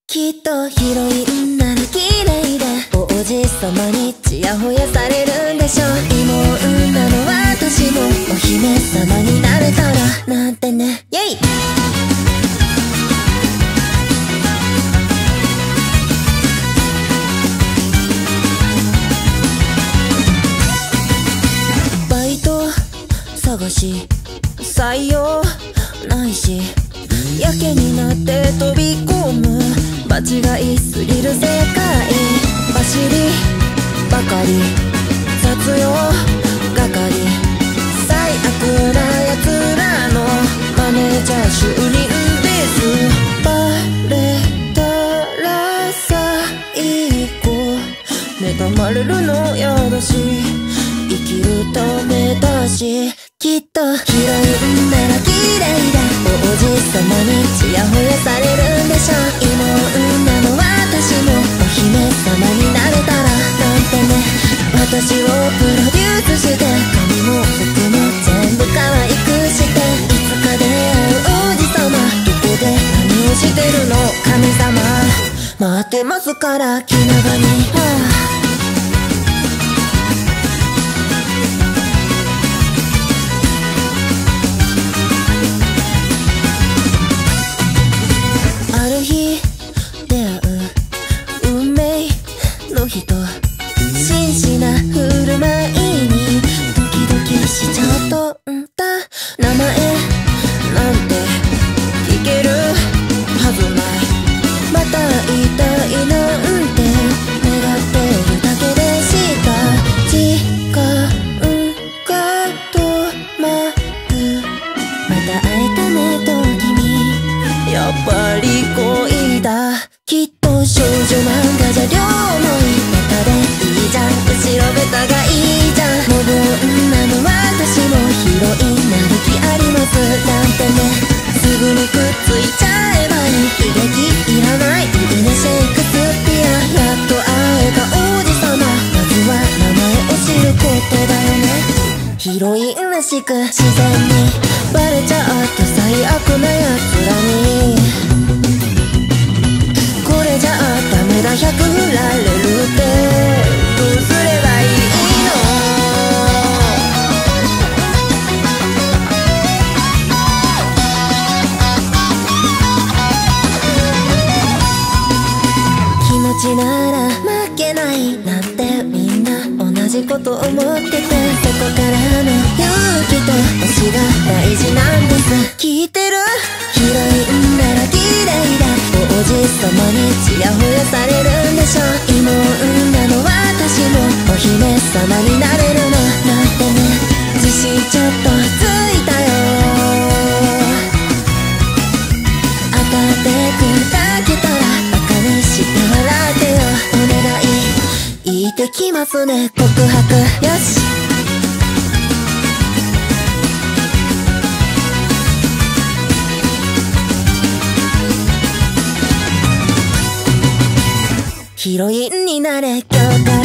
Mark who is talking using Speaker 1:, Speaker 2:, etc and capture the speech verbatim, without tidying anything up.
Speaker 1: きっとヒロインなら綺麗で王子様にちやほやされるんでしょう。妹なの私もお姫様になれたらなんてね。イェイバイト探し採用ないしやけになって飛び込む間違いすぎる世界。走りばかり雑用係最悪な奴らのマネージャー就任です。バレたら最後妬まれるのやだし生きるためだしきっとヒロインなら綺麗だ王子様にちやほやされるんでしょう。妹なの私もお姫様になれたらなんてね。私をプロデュースして髪も服も全部可愛くしていつか出会う王子様どこで何をしてるの神様待ってますから気長に、はあ人真摯な振る舞いにドキドキしちゃったんだ。名前なんて聞けるはずない。また会いたいなんて願ってるだけでした時間が止まる。また会えたねと君やっぱり恋だ。きっと少女漫画じゃ両思いベタでいいじゃん後ろベタがいいじゃん。無謀なの私もヒロインなる気ありますなんてね。すぐにくっついちゃえばいい悲劇いらないいいねシェイクスピア。やっと会えた王子様まずは名前を知ることだよね。ヒロインらしく自然にバレちゃって最悪な奴らにこれじゃあダメだひゃく振られるってどうすればいいの。気持ちなら負けないなんてみんな同じこと思っててそこからの勇気と推しが大事なんです。聞いてるヒロインなら綺麗だ王子様にちやほやされるんでしょう。妹なの私もお姫様になれるのなんてね。自信ちょっとついたよ当たって砕けたらバカにして笑ってよお願い言ってきますね告白よし。ヒロインになれ今日から